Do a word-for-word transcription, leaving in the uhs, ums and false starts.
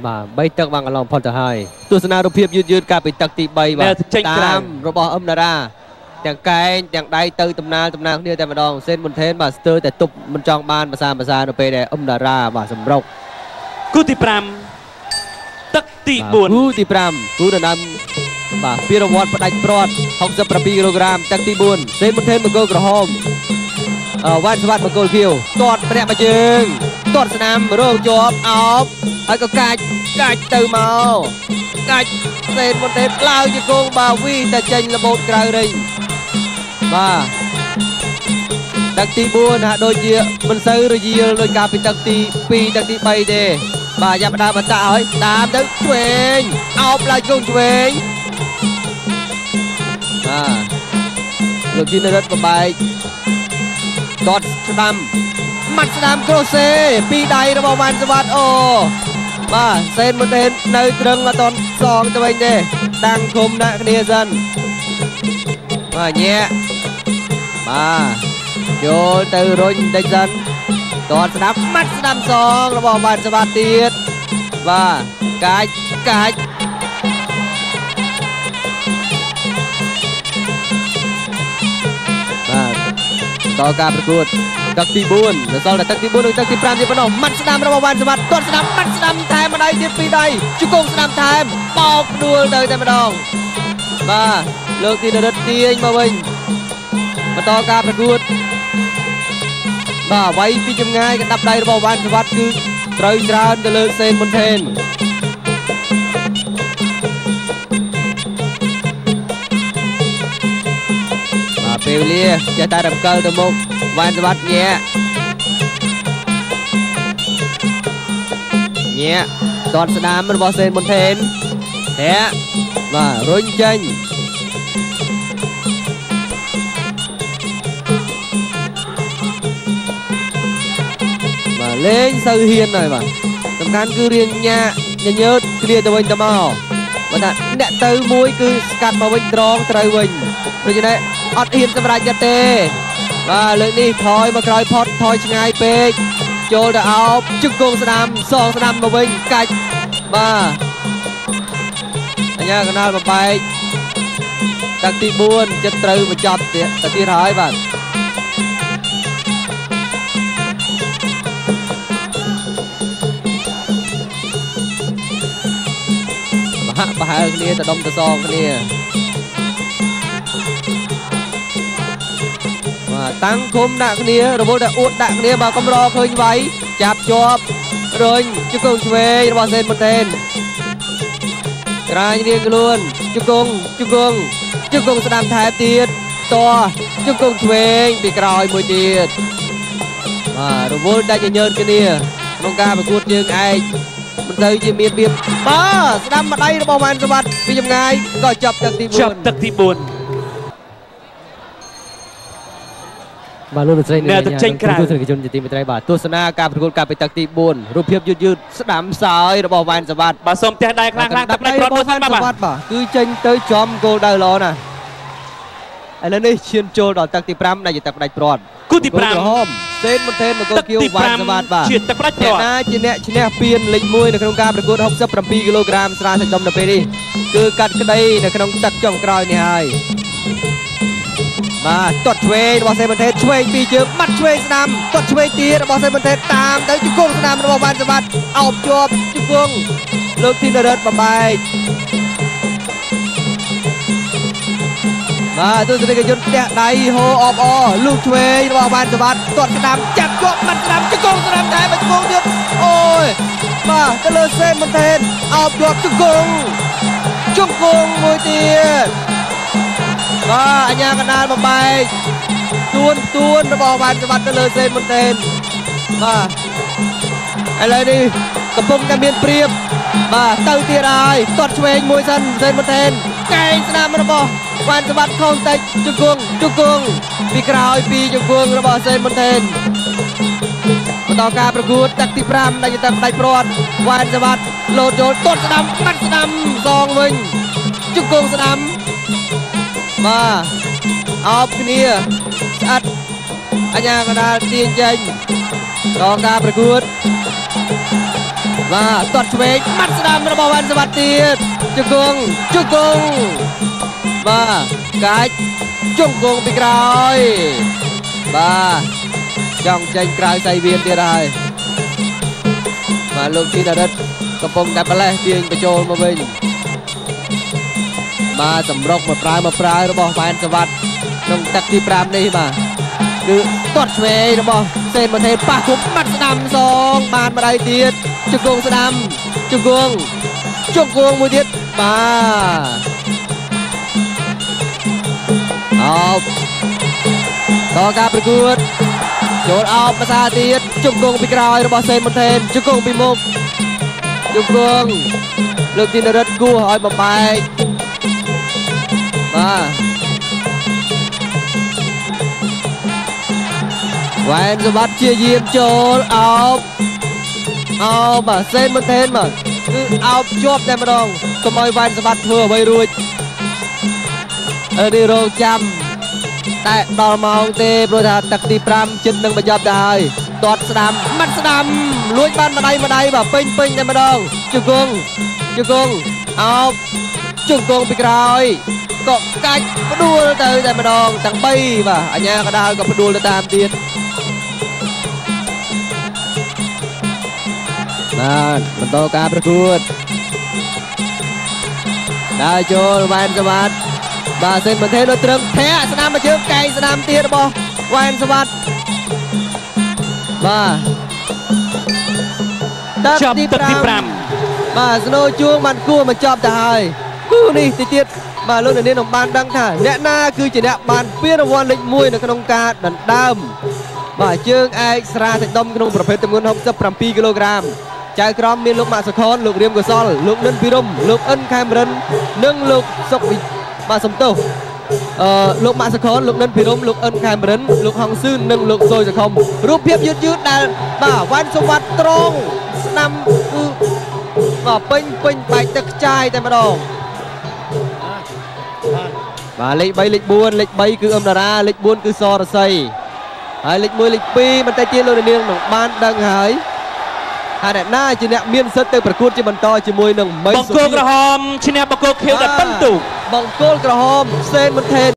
បាទបីទឹកបានកន្លងផុតទៅហើយទស្សនារូបភាពយឺតយឺតកាលពីទឹកទី3បាទតាមរបស់អឹមតារាទាំងកែងទាំងដៃទៅដំណើរដំណើរគ្នាតែម្ដងសេនមុនថេនបាទស្ទើរតែទប់មិនចង់បានភាសាភាសានៅពេលដែលអឹមតារាបាទសម្រុកគូទី5ទឹកទី4 គូទី5គូដណ្ដើមបាទពីរង្វាន់ផ្ដាច់ព្រាត់ហុកសិបប្រាំពីរគីឡូក្រាមទឹកទី4សេនមុនថេនបង្គោលក្រហមអឺវ៉ាន់ស្វាត់បង្គោលខៀវទាត់ម្នាក់មួយជើងទាត់ស្នាមរងជាប់អោបហើយក៏កាច់កាច់ទៅមកកាច់សេនមុនថេនឡើងជាគងបាទវីតែចេញរបូតក្រៅរិញបាទទឹកទី4ហាក់ដូចជាមិនសូវរយាលដោយការពីទឹកទី2ទឹកទី3ទេបាទចាប់ដើមបន្តឲ្យតាមទៅឆ្វេងអោបឡើងគងឆ្វេងបាទលោកជីនរិទ្ធបបែកដតស្ដាំម៉ាត់ស្ដាំក្រូសេពីដៃរបស់វ៉ាន់សវត្តអូបាទសេនមុនថេននៅត្រឹងអត់តន់សងទៅវិញទេតាំងគុំដាក់គ្នាសិនបាទញែកបាទចូលទៅរុញបន្តិចសិនដតស្ដាំម៉ាត់ស្ដាំសងរបស់វ៉ាន់សវត្តទៀតបាទកាច់កាច់បាទតការប្រកួតទឹកទី4ដល់សល់តែទឹកទី4និងទឹកទី5ទៀតប៉ុណ្ណោះម៉ាត់ស្ដាំរបស់វ៉ាន់សវត្តទាត់ស្ដាំម៉ាត់ស្ដាំថែមម្ដាយទៀតពីរដៃជង្គង់ស្ដាំថែមបោកដួលទៅតែម្ដងបាទលោកទីនរិទ្ធទាញមកវិញបន្តការប្រកួតបាទវាយពីចម្ងាយកណ្ដាប់ដៃរបស់វ៉ាន់សវត្តគឺត្រូវច្រើនទៅលើសេនមុនថេនបាទពេលវេលាចេះតែរំកិលទៅមុខវ៉ាន់សវត្តញែកញែកដនស្ដាមរបស់សេនមុនថេនធាក់បាទរុញចេញបាទលេងសូវហ៊ានហើយបាទសំខាន់គឺរៀងញ៉ាញញើតគ្នាទៅវិញទៅមកបើថាអ្នកទៅមួយគឺស្កាត់មកវិញត្រង់ត្រូវវិញដូច្នេះអត់ហ៊ានសម្រេចចិត្តទេបាទលើកនេះថយមកក្រោយផុតថយឆ្ងាយពេកចូលទៅអោបជង្គង់ស្ដាំសងស្ដាំមកវិញកាច់បាទអញ្ញាកណ្ដាលបបែកទឹកទី4ចិត្តត្រូវបញ្ចប់ទៀតទៅទៀតហើយបាទបាក់ប្រហែលគ្នាទៅដុំទៅសងគ្នាបាទតាំងគុំដាក់គ្នារវល់តែអួតដាក់គ្នាបាទកំរឃើញវាយចាប់ជាប់រុញជង្គង់ឆ្វេងរបស់សេនមុនថេនក្រាញរៀងខ្លួនជង្គង់ជង្គង់ជង្គង់ស្ដាំថែមទៀតតជង្គង់ឆ្វេងពីក្រោយមួយទៀតបាទរវល់ដាច់ញញើតគ្នាក្នុងការប្រកួតជើងឯកមិនទៅជាមានភាពបាទស្ដាំម្ដាយរបស់វ៉ាន់សវត្តពីចម្ងាយក៏ចាប់ទឹកទី4 ចាប់ទឹកទី4 បាទលោកលោកស្រីអ្នកចេញក្រៅទស្សនិកជនជាទីមេត្រីបាទទស្សនាការប្រកួតកាលពីទឹកទី4រូបភាពយឺតយឺតស្ដាំសោយរបស់វ៉ាន់សវត្តបាទសូមផ្ទះដៃខ្លាំងខ្លាំងទឹកដៃរបស់វ៉ាន់សវត្តបាទគឺចេញទៅចំគោលដៅល្អណាស់ឥឡូវនេះឈានចូលដល់ទឹកទី5ដែលជាទឹកផ្ដាច់ព្រាត់គូទី5 ក្រហមសេនមុនថេនបង្គោលខៀវវ៉ាន់សវត្តបាទជាទឹកផ្ដាច់ព្រាត់ណាជាអ្នកឈ្នះពានលេខ1នៅក្នុងការប្រកួតហុកសិបប្រាំពីរគីឡូក្រាមស្រាសាច់ដុំនៅពេលនេះគឺកាត់ក្តីនៅក្នុងទឹកចុងក្រោយនេះហើយបាទទាត់ឆ្វេងរបស់សេនមុនថេនឆ្វេងពីរជើងម៉ាត់ឆ្វេងស្ដាំទាត់ឆ្វេងទៀតរបស់សេនមុនថេនតាមទៅជង្គង់ស្ដាំរបស់វ៉ាន់សវត្តអោបជាប់ជង្គង់លោកធីនរិទ្ធបបែកបាទទស្សនិកជនផ្ទះដៃហូអបអលោកឆ្វេងរបស់វ៉ាន់សវត្តទាត់ស្ដាំចាត់ជាប់ម៉ាត់ស្ដាំជង្គង់ស្ដាំតែជង្គង់ទៀតអូយបាទទៅលើសេនមុនថេនអោបជាប់ជង្គង់ជង្គង់មួយទៀតបាទអញ្ញាកណ្ដាលបបែកទួនទួនរបស់វ៉ាន់សវត្តទៅលើសេនមុនថេនបាទឥឡូវនេះកំពុងតែមានព្រៀបបាទទៅទៀតហើយទាត់ឆ្វេងមួយសិនសេនមុនថេនកែងស្ដាំរបស់វ៉ាន់សវត្តខំតិចជង្គង់ជង្គង់ពីក្រោយពីជង្គង់របស់សេនមុនថេនបន្តការប្រកួតទឹកទី5ដែលជាទឹកផ្ដាច់ព្រាត់វ៉ាន់សវត្តលោតចូលទាត់ស្ដាំបាត់ស្ដាំសងវិញជង្គង់ស្ដាំបាទអោបគ្នាស្អាតអញ្ញាកណ្ដាលទាញចេញដល់ការប្រកួត và tuột về mắt đam nó bóng bàn sập tiệt chúc cung chúc cung và cái chúc cung bị cào và trong tranh cào say viên tiệt rồi và lúc khi là đấtកំពុងតែប្រលេះទាញបញ្ចូលមកវិញបាទសម្រុកមកប្រើមកប្រើរបស់បានសវត្តក្នុងទឹកទីប្រាំនេះបាទគឺទាត់ឆ្វេងរបស់សេនមន្ទេប៉ះគុំបាត់ស្ដាំសងបានម្ដាយទៀតជង្គង់ស្ដាំជង្គង់ជង្គង់មួយទៀតបាទអោបតការប្រកួតចូលអោបភាសាទៀតជង្គង់ពីក្រោយរបស់សេនមន្ទេជង្គង់ពីមុខជង្គង់លើកទីនរិទ្ធគួរឲ្យបំបែកបាទវ៉ែនសវត្តជាយាមចូលអោបអោបបាទសេនមន្ទេបាទគឺអោបជាប់តែម្ដងកុំឲ្យវ៉ែនសវត្តធ្វើអ្វីរួចអឺនេះរងចាំតែដល់ម៉ោងទេព្រោះថាទឹកទីប្រាំជិតនឹងបញ្ចប់ទៅហើយទាត់ស្ដាំមាត់ស្ដាំលួចបានម្ដាយម្ដាយបាទពេញពេញតែម្ដងជង្គង់ជង្គង់អោបជង្គង់ពីក្រោយក៏កាច់ផ្ដួលទៅតែម្ដងទាំងបីបាទអញ្ញាកដាលក៏ផ្ដួលទៅតាមទៀតបាទបន្តការប្រកួតដើរចូលវ៉ែនសវត្តបាទសេនមន្ទេនៅត្រឹមធាក់ស្ដាំមកជើងកែងស្ដាំទៀតរបស់វ៉ែនសវត្តបាទចប់ទឹកទីប្រាំបាទស្នូជួងបានគួរមកចប់ទៅហើយគូនេះទីទៀតបាទលោកនាងនឹងបានដឹងថាអ្នកណាគឺជាអ្នកបានពានរង្វាន់លេខមួយនៅក្នុងការដណ្ដើមបាទជើងឯកស្រាសាច់ដុំក្នុងប្រភេទទម្ងន់ហកសិបប្រាំពីរគីឡូក្រាមចៅក្រមមានលោកម៉ាក់សុខនលោករៀមកុសលលោកនិនពីរំលោកអិនខេមរិននិងលោកសុកបាទសំទោសអឺលោកម៉ាក់សុខនលោកនិនពីរំលោកអិនខេមរិនលោកហងស៊ឿននិងលោកសុយសខុមរូបភាពយឺតយឺតដែលបាទវ៉ាន់សុវត្តត្រង់ស្ដាំគឺបាទពេញពេញបែកទឹកខ្ចាយតែម្ដងបាទលេខ3លេខ4លេខ3គឺអឹមតារាលេខ4គឺសរស័យហើយលេខ1លេខ2បន្តិចទៀតលោកនាងនឹងបានដឹងហើយហើយអ្នកណាជាអ្នកមានសិទ្ធិទៅប្រកួតជាបន្តជាមួយនឹងមីសុភីបង្គោលក្រហមឈ្នះបង្គោលខៀវដែលពិនទូបង្គោលក្រហមសេនមន្ទេ